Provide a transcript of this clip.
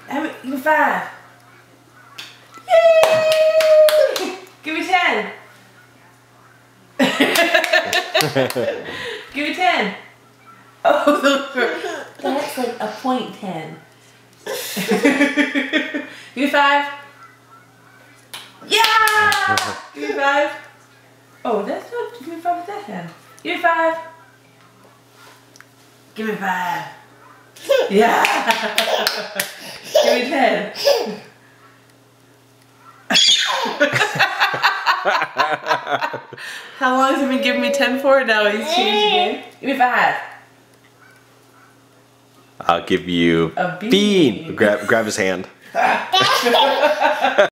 Give me 5. Yay! Give me 10. Give me 10. Oh, that's like a .10. Give me 5. Yeah! Give me 5. Oh, that's not. Give me 5 with that hand. Give me 5. Give me 5. Yeah! Give me 10. How long has he been giving me 10 for? Now he's changed again. Give me 5. I'll give you a bean. Grab his hand.